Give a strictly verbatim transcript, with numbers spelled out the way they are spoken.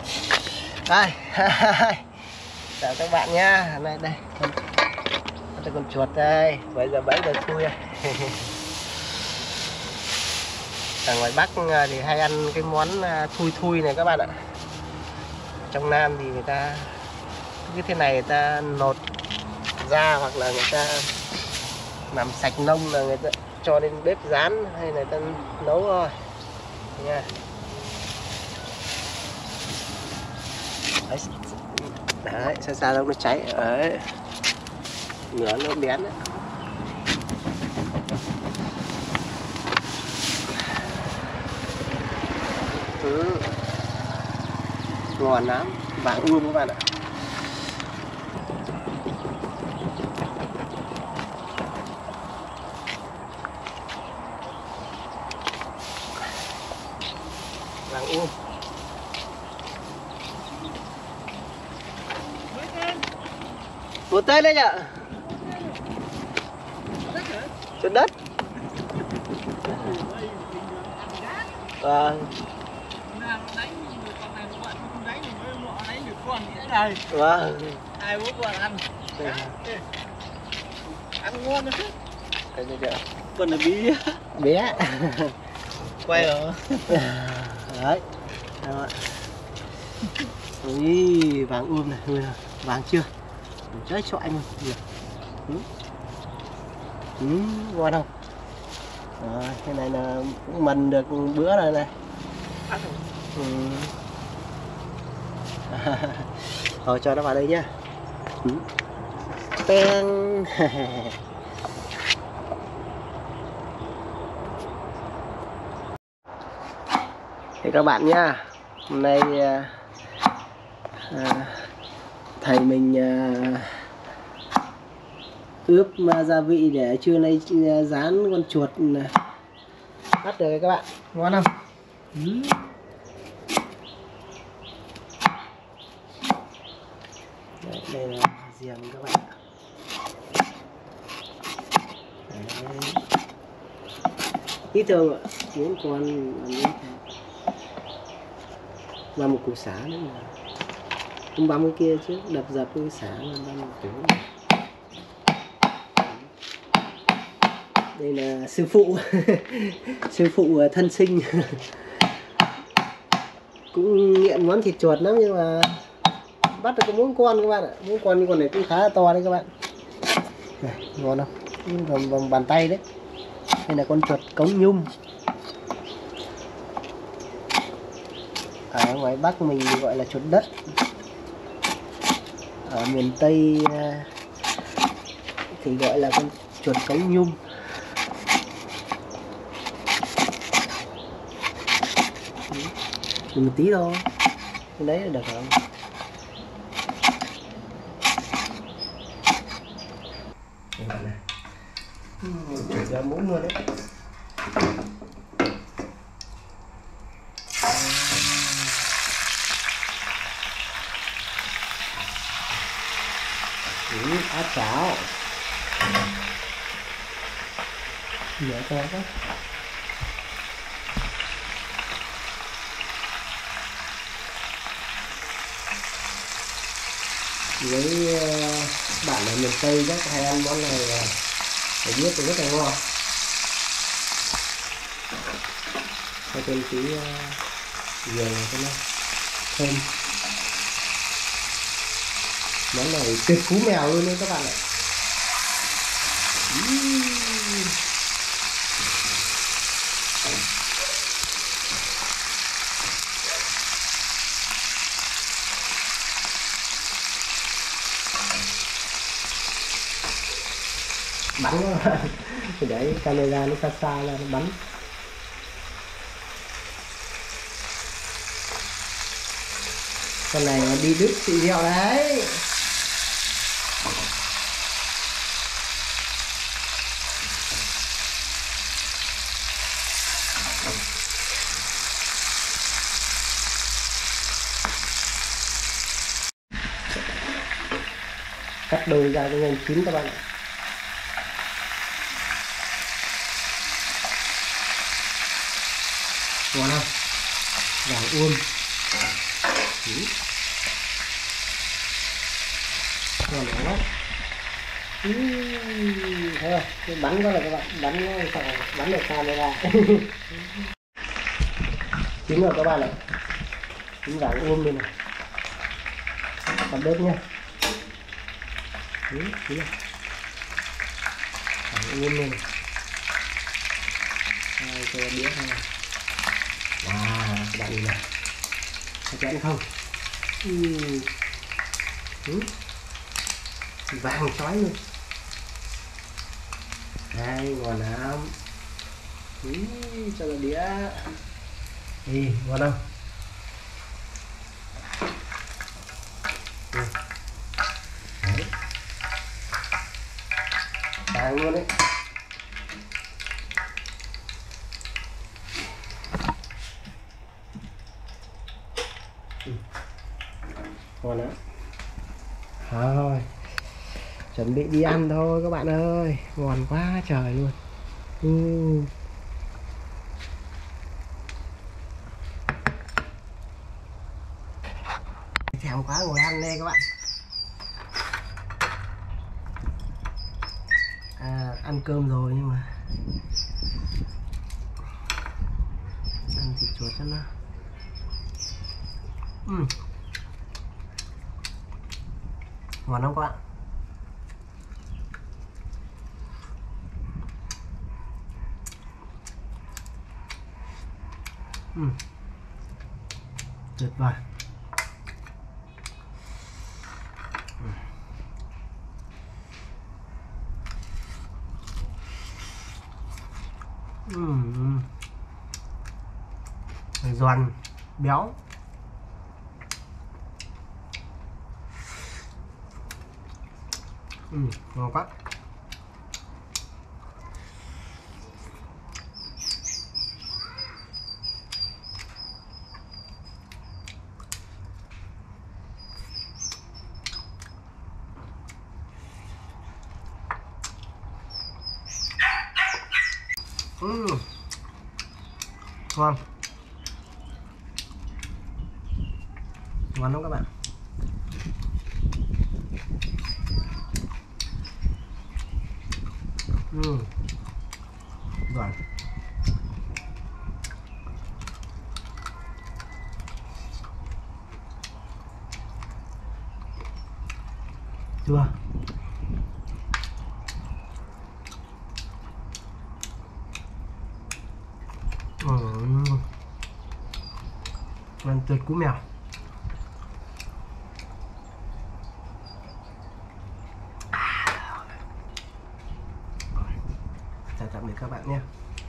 Đây. Chào các bạn nhá. Đây đây. Đây con chuột đây. Bây giờ bẫy rồi thui. Ở ngoài Bắc thì hay ăn cái món thui thui này các bạn ạ. Trong Nam thì người ta cái thế này người ta nột ra, hoặc là người ta làm sạch nông là người ta cho lên bếp rán hay là người ta nấu thôi nha. Đấy, đấy xa xa đâu nó cháy đấy, lửa nó bén đấy. Ừ. Ngon lắm, vàng ươm các bạn ạ. Vàng ươm. Một tên đấy nhở? Trên đất. Vâng. Vâng. Hai bố con ăn. Ăn ngon đấy. Đây chưa? Con là bí bé. quay rồi. Đấy. Đâu ạ. Ui, vàng ươm này, ui, vàng chưa? Trời cho anh luôn. Ừ. Ừ, ngon không? À, cái này là cũng mần được bữa rồi này. Ừ. Rồi cho nó vào đây nhá. Ừ. Teng. Thì các bạn nhá, hôm nay à, thầy mình à, ướp gia vị để trưa nay rán con chuột bắt được các bạn, ngon không? Ừ. Đấy, đây là giềng các bạn ạ. Đấy. Ít thôi ạ, bốn con ăn ít và một củ xả nữa mà không băm cái kia chứ, đập dập cái xả là băm một củ. Đây là sư phụ. Sư phụ thân sinh. Cũng nghiện món thịt chuột lắm, nhưng mà bắt được có bốn con các bạn ạ. Bốn con, nhưng con này cũng khá là to đấy các bạn. Này, ngon không? Vòng, vòng bàn tay đấy. Đây là con chuột cống nhum. Ở ngoài Bắc mình gọi là chuột đất. Ở miền Tây thì gọi là con chuột cống nhum. Một tí thôi, cái đấy là được không? Các bạn này, chuyển ra muỗng luôn đấy. Ừ, áp chảo. Nhớ to quá. Với bạn ở miền Tây rất hay ăn món này, phải biết thì rất là ngon. Cho thêm tí giềng cho nó thơm. Món này tuyệt cú mèo luôn đấy các bạn ạ. Bắn quá. Thì để camera nó xa xa ra nó bắn. Con này nó đi đứt xị rẹo đấy. Cắt đôi ra cho nhanh chín các bạn ạ. Ngon không? Vàng ươm. Ừ. Ngon quá. Ừ. Thấy không? Cái bắn đó là các bạn, bắn nó bắn được camera. Trứng rồi các bạn ạ. Trứng vàng ôm lên này. Tắt bếp nha. Ừ, trứng này. Vàng ôm lên này. Hai cái đĩa này. Wow, các bạn nhìn này. Có chén không? Ừ. Ừ. Vàng chói luôn. Đây, ngon lắm. Ừ, cho vào đĩa. Đi, ngon không? Ừ. Đấy. Vàng luôn đấy. Ừ. Ngon lắm. Thôi, chuẩn bị đi ăn thôi các bạn ơi. Ngon quá trời luôn. Ừ. Thèm quá ngồi ăn đây các bạn. À, ăn cơm rồi nhưng mà ăn thịt chuột cho nó. Ừ. Ngon không các bạn? Ừ. Tuyệt vời. Ừ. Ừ. Giòn, béo. Ừ, ngon quá. Ừ. Ngon. Ngon không các bạn? Ừ. Giòn. Chưa? Ừ. Ăn tuyệt cú mèo. Chào tạm biệt các bạn nhé.